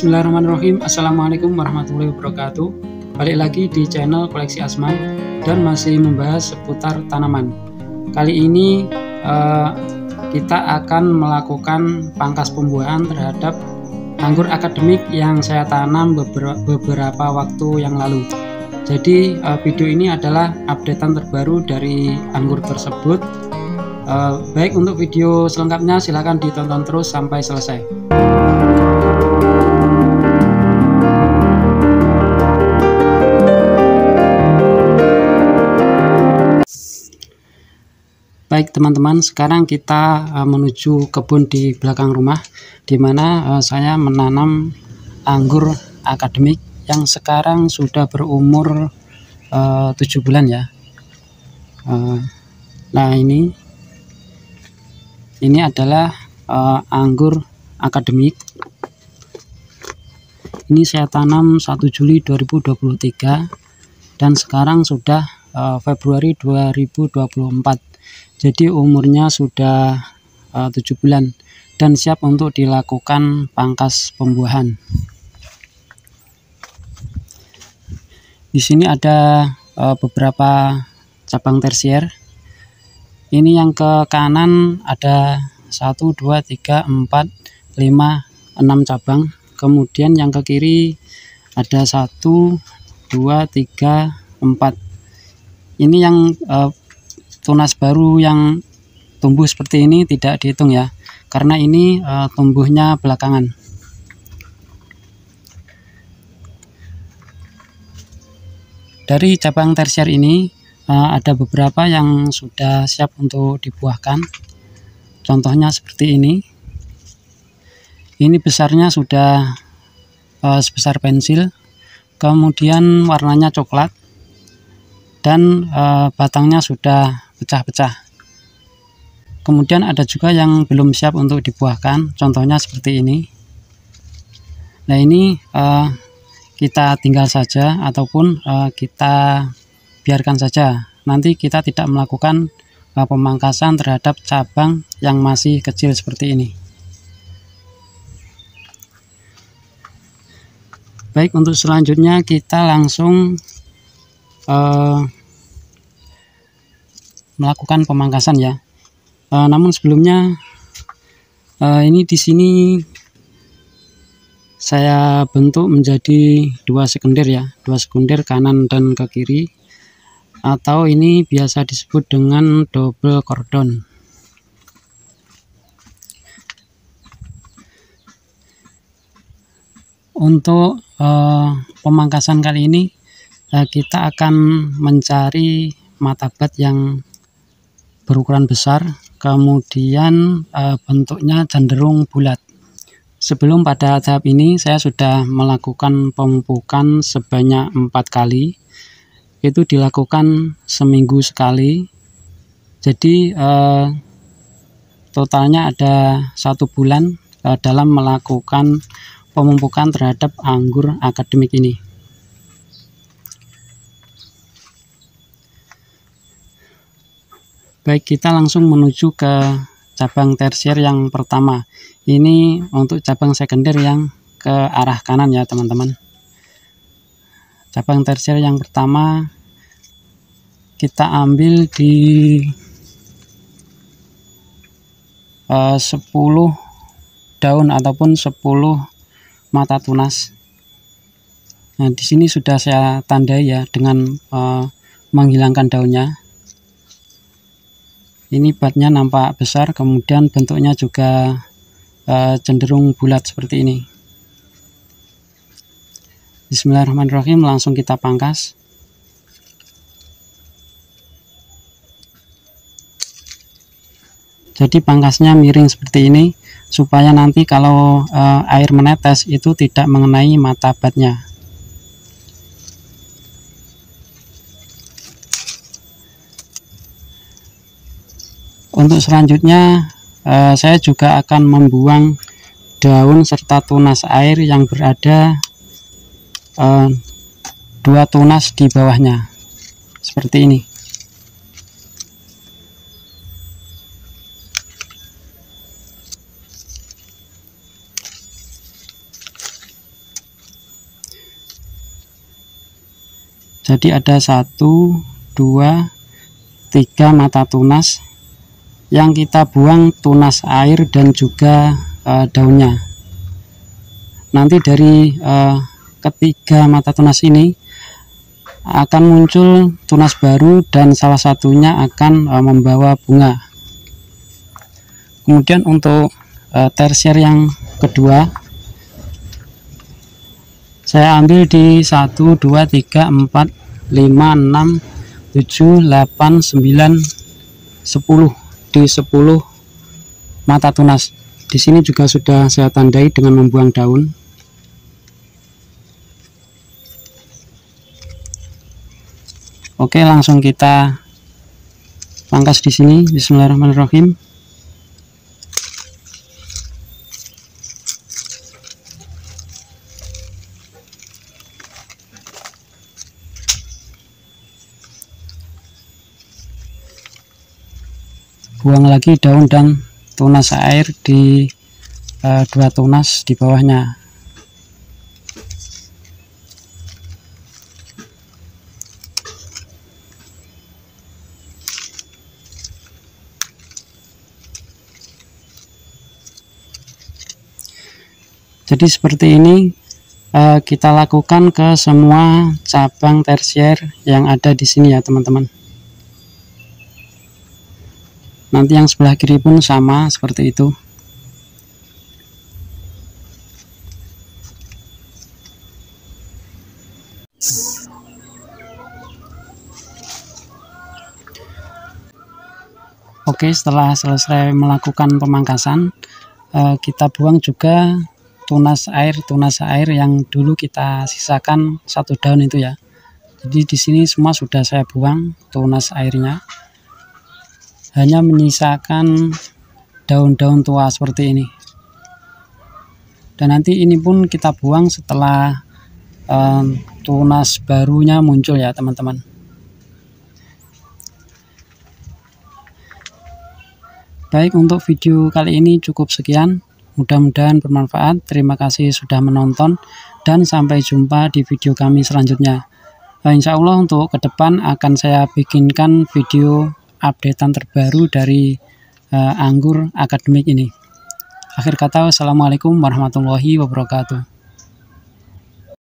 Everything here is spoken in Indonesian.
Bismillahirrahmanirrahim. Assalamualaikum warahmatullahi wabarakatuh. Balik lagi di channel Koleksi Asman dan masih membahas seputar tanaman. Kali ini kita akan melakukan pangkas pembuahan terhadap anggur akademik yang saya tanam beberapa waktu yang lalu. Jadi video ini adalah updatean terbaru dari anggur tersebut. Baik, untuk video selengkapnya silahkan ditonton terus sampai selesai. Baik teman-teman, sekarang kita menuju kebun di belakang rumah, di mana saya menanam anggur akademik yang sekarang sudah berumur 7 bulan ya. Nah ini adalah anggur akademik. Ini saya tanam 1 Juli 2023 dan sekarang sudah Februari 2024. Jadi umurnya sudah 7 bulan dan siap untuk dilakukan pangkas pembuahan. Di sini ada beberapa cabang tersier. Ini yang ke kanan ada 1, 2, 3, 4, 5, 6 cabang. Kemudian yang ke kiri ada 1, 2, 3, 4. Ini yang tunas baru yang tumbuh seperti ini tidak dihitung ya, karena ini tumbuhnya belakangan. Dari cabang tersier ini ada beberapa yang sudah siap untuk dibuahkan. Contohnya seperti ini. Ini besarnya sudah sebesar pensil, kemudian warnanya coklat, dan batangnya sudah pecah-pecah. Kemudian ada juga yang belum siap untuk dibuahkan, contohnya seperti ini. Nah ini kita tinggal saja ataupun kita biarkan saja. Nanti kita tidak melakukan pemangkasan terhadap cabang yang masih kecil seperti ini. Baik, untuk selanjutnya kita langsung melakukan pemangkasan ya. Namun sebelumnya ini di sini saya bentuk menjadi dua sekunder ya, dua sekunder kanan dan ke kiri, atau ini biasa disebut dengan double cordon. Untuk pemangkasan kali ini kita akan mencari matabat yang berukuran besar, kemudian bentuknya cenderung bulat. Sebelum pada tahap ini saya sudah melakukan pemupukan sebanyak 4 kali. Itu dilakukan seminggu sekali. Jadi totalnya ada 1 bulan dalam melakukan pemupukan terhadap anggur akademik ini. Baik, kita langsung menuju ke cabang tersier yang pertama. Ini untuk cabang sekunder yang ke arah kanan ya teman-teman. Cabang tersier yang pertama kita ambil di 10 daun ataupun 10 mata tunas. Nah, di sini sudah saya tandai ya dengan menghilangkan daunnya. Ini batnya nampak besar, kemudian bentuknya juga cenderung bulat seperti ini. Bismillahirrahmanirrahim, langsung kita pangkas. Jadi pangkasnya miring seperti ini, supaya nanti kalau air menetes itu tidak mengenai mata batnya. Untuk selanjutnya saya juga akan membuang daun serta tunas air yang berada 2 tunas di bawahnya seperti ini. Jadi ada 1, 2, 3 mata tunas yang kita buang tunas air dan juga daunnya. Nanti dari ketiga mata tunas ini akan muncul tunas baru dan salah satunya akan membawa bunga. Kemudian untuk tersier yang kedua, saya ambil di 1, 2, 3, 4, 5, 6, 7, 8, 9, 10, di 10 mata tunas. Di sini juga sudah saya tandai dengan membuang daun. Oke, langsung kita pangkas di sini. Bismillahirrahmanirrahim. Buang lagi daun dan tunas air di 2 tunas di bawahnya. Jadi seperti ini kita lakukan ke semua cabang tersier yang ada di sini ya teman-teman. Nanti yang sebelah kiri pun sama seperti itu. Oke, setelah selesai melakukan pemangkasan, kita buang juga tunas air yang dulu kita sisakan 1 daun itu ya. Jadi di sini semua sudah saya buang tunas airnya. Hanya menyisakan daun-daun tua seperti ini. Dan nanti ini pun kita buang setelah tunas barunya muncul ya teman-teman. Baik, untuk video kali ini cukup sekian. Mudah-mudahan bermanfaat. Terima kasih sudah menonton dan sampai jumpa di video kami selanjutnya. Insya Allah untuk ke depan akan saya bikinkan video updatean terbaru dari anggur akademik ini. Akhir kata, wassalamualaikum warahmatullahi wabarakatuh.